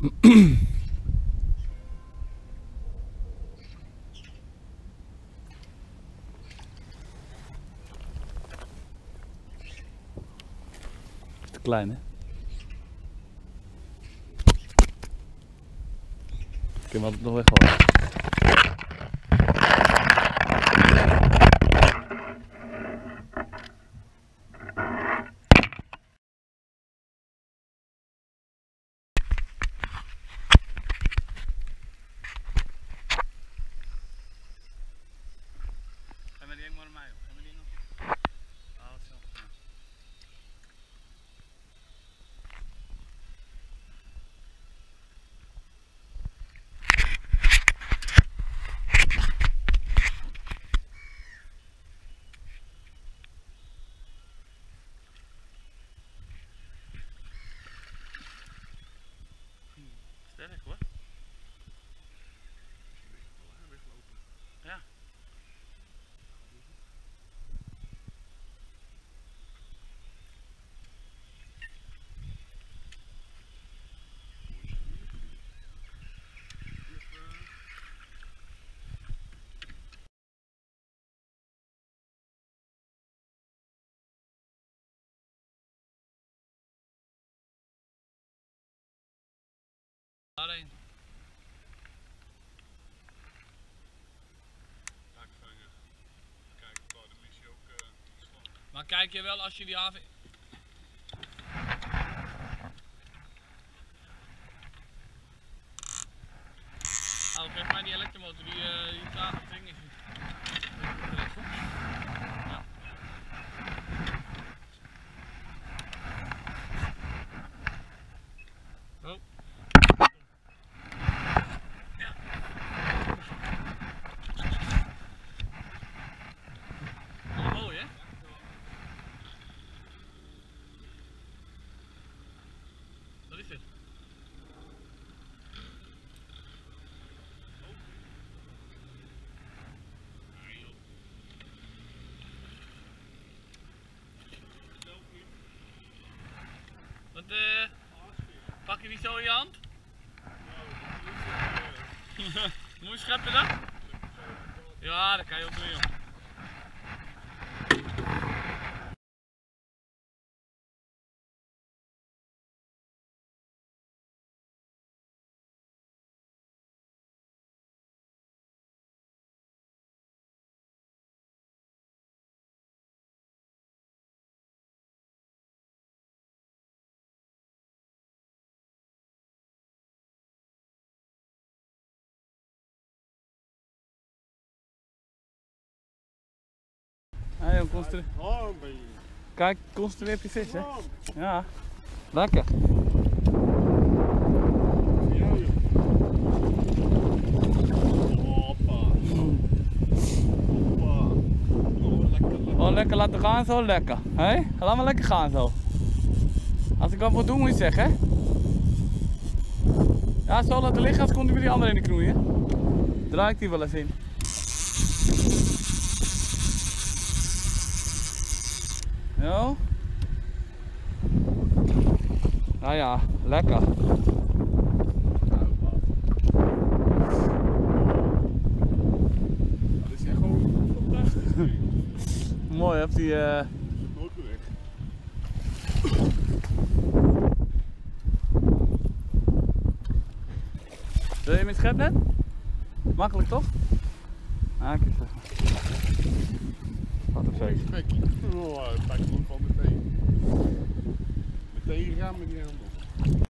Te klein, hè? Ik heb hem altijd nog weggooien. Ga maar die eng maar naar mij op. Ga maar die nog. Oh, zo. Ja. Sterk hoor. Ja. Daarheen. Maar kijk je wel als je die haven... Oh, geef mij die elektromotor, die trage ding is niet. Ja. Oh. Ja. Oh, mooi hè? Wat is dit? Wat pak je die zo in je hand? Moet je scheppen dan? Ja, dat kan je ook doen joh. Hey, kijk, concentreer op je vis hè. Ja, lekker. Oh, lekker laten gaan zo, lekker. Hé, laat maar lekker gaan zo. Als ik wat moet doen moet je zeggen hè. Ja, zo laten liggen, als komt hij weer die andere in de knoeien. Draai ik die wel eens in. Zo. Nou ja, lekker. Dat is echt gewoon fantastisch. Mooi, heb die Nooit meer weg. Wil je met schepnet? Makkelijk toch? Ah, kijk eens. Wat een feest. Oh, het pakt gewoon van meteen. Meteen gaan met die handen.